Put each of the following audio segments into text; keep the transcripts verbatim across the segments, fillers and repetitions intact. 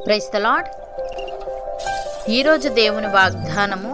Praise the lord. ఈరోజు దేవుని వాగ్దానము,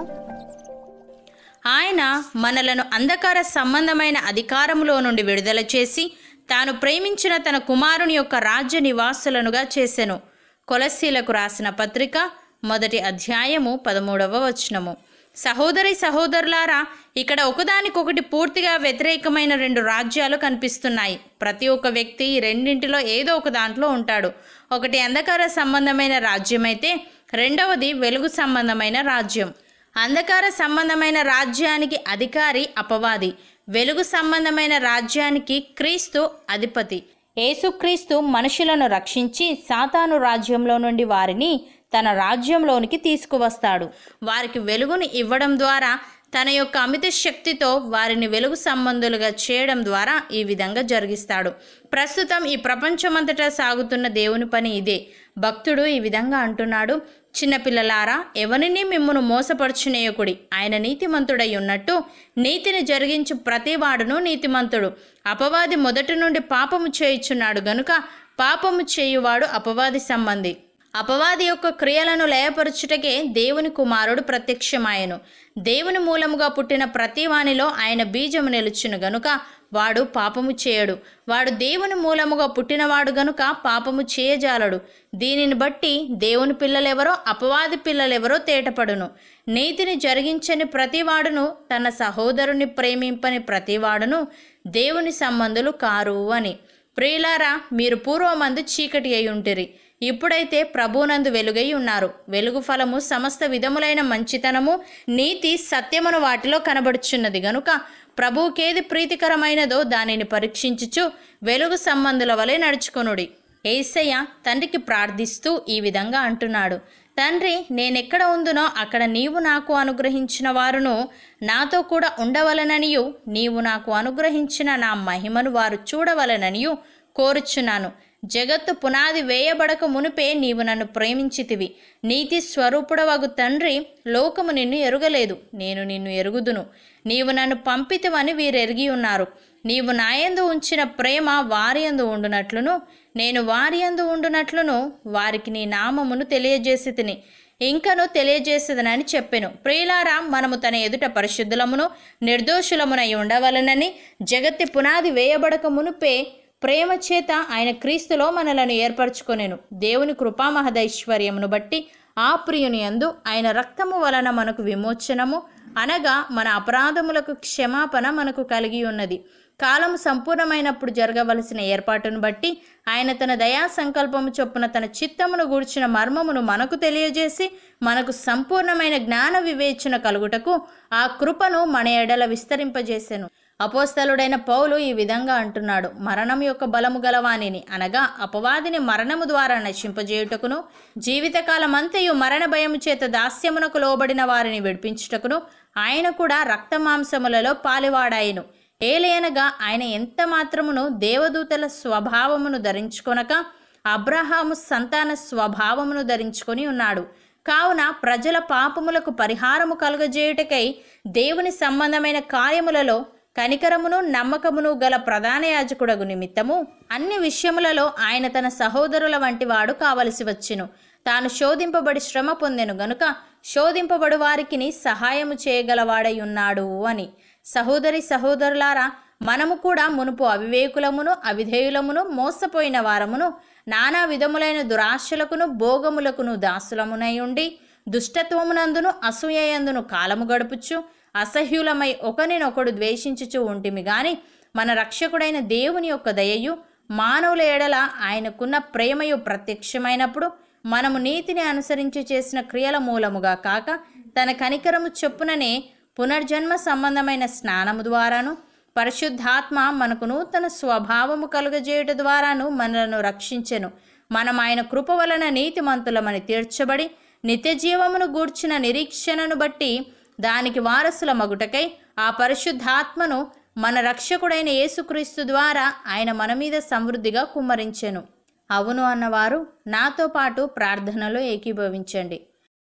ఆయన మనలను అంధకార సంబంధమైన అధికారములో నుండి విడుదల చేసి తాను ప్రేమించిన తన కుమారుని యొక్క రాజ్య నివాసులనుగా చేసెను. కొలస్సీలకు రాసిన పత్రిక మొదటి అధ్యాయము పదమూడవ వచనము. సహోదరి సహోదరులారా, ఇక్కడ ఒకదానికొకటి పూర్తిగా వ్యతిరేకమైన రెండు రాజ్యాలు కనిపిస్తున్నాయి. ప్రతి ఒక్క వ్యక్తి ఈ రెండింటిలో ఏదో ఒక దాంట్లో ఉంటాడు. ఒకటి అంధకార సంబంధమైన రాజ్యం అయితే రెండవది వెలుగు సంబంధమైన రాజ్యం. అంధకార సంబంధమైన రాజ్యానికి అధికారి అపవాది, వెలుగు సంబంధమైన రాజ్యానికి క్రీస్తు అధిపతి. యేసుక్రీస్తు మనుషులను రక్షించి సాతాను రాజ్యంలో నుండి వారిని తన రాజ్యంలోనికి తీసుకువస్తాడు. వారికి వెలుగుని ఇవ్వడం ద్వారా, తన యొక్క అమిత శక్తితో వారిని వెలుగు సంబంధులుగా చేయడం ద్వారా ఈ విధంగా జరిగిస్తాడు. ప్రస్తుతం ఈ ప్రపంచమంతటా సాగుతున్న దేవుని పని ఇదే. భక్తుడు ఈ విధంగా అంటున్నాడు, చిన్నపిల్లలారా, ఎవరిని మిమ్మును మోసపరచునేయకుడి. ఆయన నీతిమంతుడై ఉన్నట్టు నీతిని జరిగించు ప్రతివాడును నీతిమంతుడు. అపవాది మొదటి నుండి పాపము చేయుచున్నాడు గనుక పాపము చేయువాడు అపవాది సంబంధి. అపవాది యొక్క క్రియలను లయపరచుటకే దేవుని కుమారుడు ప్రత్యక్షమాయెను. దేవుని మూలముగా పుట్టిన ప్రతి వానిలో ఆయన బీజము నిలుచును గనుక వాడు పాపము చేయడు. వాడు దేవుని మూలముగా పుట్టినవాడు గనుక పాపము చేయజాలడు. దీనిని బట్టి దేవుని పిల్లలెవరో అపవాది పిల్లలెవరో తేటపడును. నీతిని జరిగించని ప్రతివాడును తన సహోదరుని ప్రేమింపని ప్రతివాడును దేవుని సంబంధులు కారు అని. ప్రియులారా, మీరు పూర్వమందు చీకటి అయి ఉంటిరి, ఇప్పుడైతే ప్రభువునందు వెలుగై ఉన్నారు. వెలుగు ఫలము సమస్త విధములైన మంచితనము, నీతి, సత్యమును వాటిలో కనబడుచున్నది గనుక ప్రభువుకేది ప్రీతికరమైనదో దానిని పరీక్షించుచు వెలుగు సంబంధుల వలె నడుచుకొనుడి. యేసయ్య తండ్రికి ప్రార్థిస్తూ ఈ విధంగా అంటున్నాడు, తండ్రి, నేనెక్కడ ఉందునో అక్కడ నీవు నాకు అనుగ్రహించిన వారును నాతో కూడా ఉండవలననియు, నీవు నాకు అనుగ్రహించిన నా మహిమను వారు చూడవలననియు కోరుచున్నాను. జగత్తు పునాది వేయబడక మునిపే నీవు నన్ను ప్రేమించితివి. నీతి స్వరూపుడవగు తండ్రి, లోకము నిన్ను ఎరుగలేదు, నేను నిన్ను ఎరుగుదును. నీవు నన్ను పంపితివని వీరెరిగి ఉన్నారు. నీవు నాయందు ఉంచిన ప్రేమ వారి యందు ఉండునట్లును నేను వారి యందు ఉండునట్లును వారికి నీ నామమును తెలియజేసి తిని ఇంకను తెలియజేసేదనని చెప్పెను. ప్రియులారా, మనము తన ఎదుట పరిశుద్ధులమును నిర్దోషులమునై ఉండవలనని జగత్తి పునాది వేయబడక మునిపే ప్రేమ చేత ఆయన క్రీస్తులో మనలను ఏర్పరచుకొనెను. దేవుని కృపా మహదైశ్వర్యమును బట్టి ఆ ప్రియుని యందు ఆయన రక్తము వలన మనకు విమోచనము, అనగా మన అపరాధములకు క్షమాపణ మనకు కలిగి ఉన్నది. కాలము సంపూర్ణమైనప్పుడు జరగవలసిన ఏర్పాటును బట్టి ఆయన తన దయా సంకల్పము చొప్పున తన చిత్తమును గూర్చిన మర్మమును మనకు తెలియజేసి మనకు సంపూర్ణమైన జ్ఞాన వివేచన కలుగుటకు ఆ కృపను మన ఎడల విస్తరింపజేసెను. అపోస్తలుడైన పౌలు ఈ విధంగా అంటున్నాడు, మరణం యొక్క బలము గలవానిని, అనగా అపవాదిని మరణము ద్వారా నశింపజేయుటకును, జీవితకాలమంతయు మరణ భయము చేత దాస్యమునకు లోబడిన వారిని విడిపించుటకును ఆయన కూడా రక్తమాంసములలో పాలివాడాయను. ఏలయనగా ఆయన ఎంత మాత్రమును దేవదూతల స్వభావమును ధరించుకొనక అబ్రహాము సంతాన స్వభావమును ధరించుకొని ఉన్నాడు. కావున ప్రజల పాపములకు పరిహారము కలుగజేయుటకై దేవుని సంబంధమైన కార్యములలో కనికరమును నమ్మకమును గల ప్రధాన యాజకుడగు నిమిత్తము అన్ని విషయములలో ఆయన తన సహోదరుల వంటి వాడు కావలసి వచ్చెను. తాను శోధింపబడి శ్రమ పొందెను గనుక శోధింపబడు వారికి సహాయము చేయగలవాడై ఉన్నాడు అని. సహోదరి సహోదరులారా, మనము కూడా మునుపు అవివేకులమును అవిధేయులమును మోసపోయిన వారమును నానా విధములైన దురాశలకును భోగములకును దాసులమునై ఉండి దుష్టత్వమునందును అసూయయందును కాలము గడుపుచు అసహ్యులమై ఒకరినొకడు ద్వేషించుచు ఉంటిమి గాని మన రక్షకుడైన దేవుని యొక్క దయయు మానవుల ఎడల ఆయనకున్న ప్రేమయు ప్రత్యక్షమైనప్పుడు మనము నీతిని అనుసరించి చేసిన క్రియల మూలముగా కాక తన కనికరము చొప్పుననే పునర్జన్మ సంబంధమైన స్నానము ద్వారాను పరిశుద్ధాత్మ మనకు నూతన స్వభావము కలుగజేయుట ద్వారాను మనలను రక్షించెను. మనం ఆయన కృప వలన నీతిమంతులమని తీర్చబడి నిత్య జీవమును గూర్చిన నిరీక్షణను బట్టి దానికి వారసుల మగుటకై ఆ పరిశుద్ధాత్మను మన రక్షకుడైన యేసుక్రీస్తు ద్వారా ఆయన మన మీద సమృద్ధిగా కుమ్మరించెను. అవును అన్నవారు నాతో పాటు ప్రార్థనలో ఏకీభవించండి.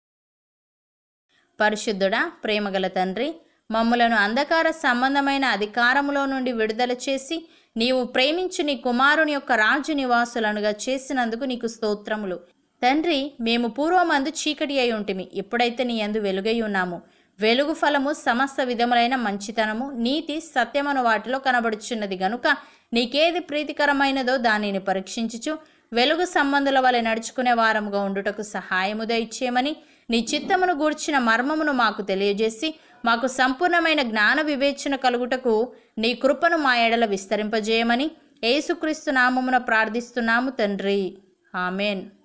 పరిశుద్ధుడా, ప్రేమగల తండ్రి, మమ్ములను అంధకార సంబంధమైన అధికారములో నుండి విడుదల చేసి నీవు ప్రేమించు నీ కుమారుని యొక్క రాజ్య నివాసులనుగా చేసినందుకు నీకు స్తోత్రములు. తండ్రి, మేము పూర్వమందు చీకటి అయి ఉంటిమి, ఇప్పుడైతే నీ యందు వెలుగై ఉన్నాము. వెలుగు ఫలము సమస్త విధములైన మంచితనము, నీతి, సత్యమను వాటిలో కనబడుచున్నది గనుక నీకేది ప్రీతికరమైనదో దానిని పరీక్షించుచు వెలుగు సంబంధుల వలె నడుచుకునే వారముగా ఉండుటకు సహాయము దయచేయమని నీ చిత్తమును గూర్చిన మర్మమును మాకు తెలియజేసి మాకు సంపూర్ణమైన జ్ఞాన వివేచన కలుగుటకు నీ కృపను మా ఎడల విస్తరింపజేయమని యేసుక్రీస్తు నామమున ప్రార్థిస్తున్నాము తండ్రి. ఆమెన్.